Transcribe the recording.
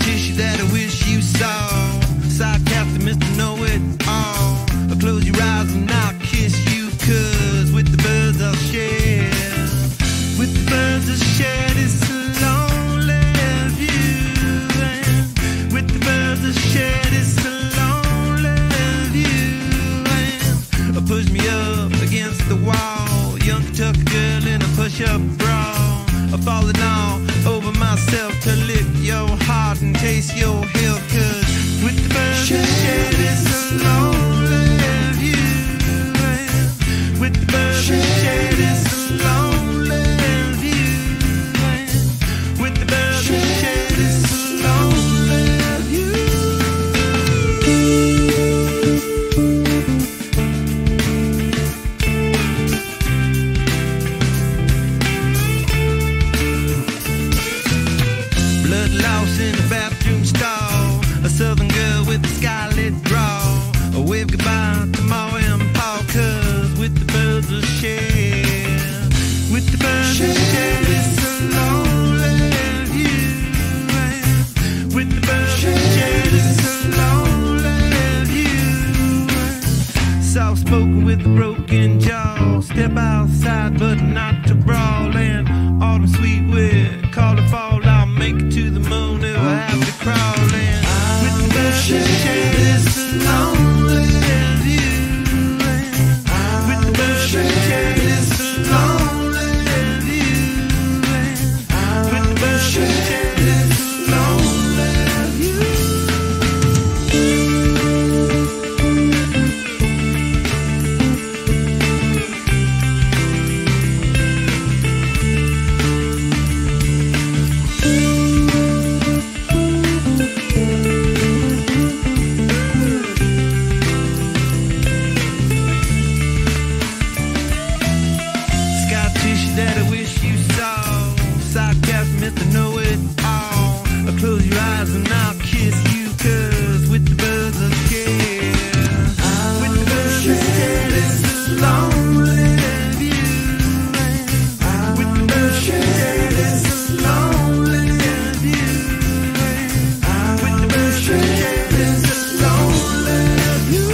tissue that I wish you saw. Sarcastic Mr. Know-It-All. Close your eyes and I'll kiss you, 'cause with the birds I'll share. With the birds I'll share this lonely view. And with the birds I'll share this lonely view. And push me up against the wall, young Kentucky girl in a push-up bra. I'm falling all over myself to lick your heart and taste your health, 'cause with the birds I share this lonely view. And with the birds I share this lonely view. And with the birds I share this lonely view. Blood lost in the bathroom stall, a southern girl with a scarlet draw. A wave goodbye to Ma and Pa, 'cause with the birds I'll share. With the birds I'll share this lonely view. And with the birds I'll share this lonely view. Soft spoken with a broken jaw. Step outside but not to brawl. And autumn sweet with call to fall. I'll make it to the moon if I have to crawl in. With the birds I'll share this lonely view. And with the birds I'll share this lonely view. And with the birds I'll share this lonely view. That I wish you saw. Sarcastic Mr. Know-It-All. Close your eyes and I'll kiss you, 'cause with the birds I'll share. With the birds I'll share this lonely view. With the birds I'll share this lonely view. With the birds I'll share this lonely view.